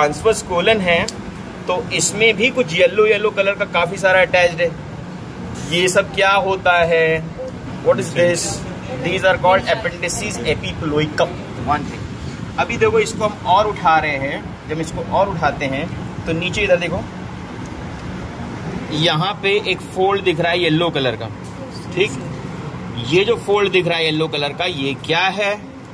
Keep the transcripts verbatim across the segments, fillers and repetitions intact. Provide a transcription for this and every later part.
Transverse colon है तो इसमें भी कुछ येलो येलो कलर का काफी सारा अटैच्ड है। ये सब क्या होता है? What is this? These are called appendices epiploicae. One thing, अभी देखो इसको हम और उठा रहे हैं। जब इसको और उठाते हैं तो नीचे इधर देखो, यहाँ पे एक फोल्ड दिख रहा है येलो कलर का, ठीक? ये जो फोल्ड दिख रहा है येलो कलर का, ये क्या है?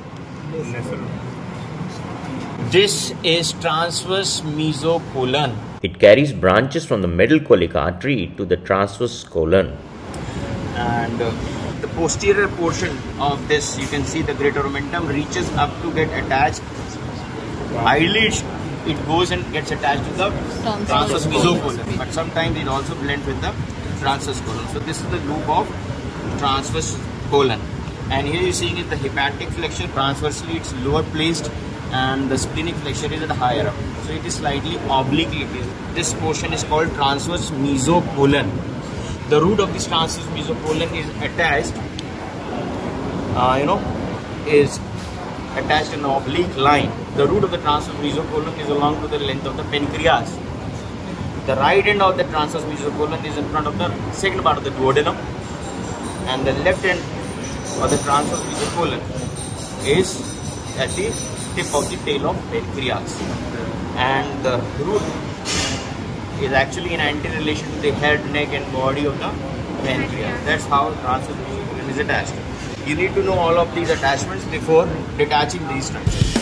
This is transverse mesocolon. It carries branches from the middle colic artery to the transverse colon. And uh, the posterior portion of this, you can see the greater omentum reaches up to get attached. Ideally, it goes and gets attached to the transverse mesocolon, but sometimes it also blends with the transverse colon. So this is the loop of transverse colon. And here you're seeing is the hepatic flexure. Transversely, it's lower placed, and the splenic flexure is at higher up. So it is slightly obliquely placed. This portion is called transverse mesocolon. The root of this transverse mesocolon is attached, uh, you know, is attached in an oblique line. The root of the transverse mesocolon is along to the length of the pancreas. The right end of the transverse mesocolon is in front of the second part of the duodenum, and the left end of the transverse mesocolon is at the tip of the tail of pancreas. And the root is actually in anti-relation to the head, neck and body of the pancreas. That's how transverse mesocolon is attached. You need to know all of these attachments before detaching these structures.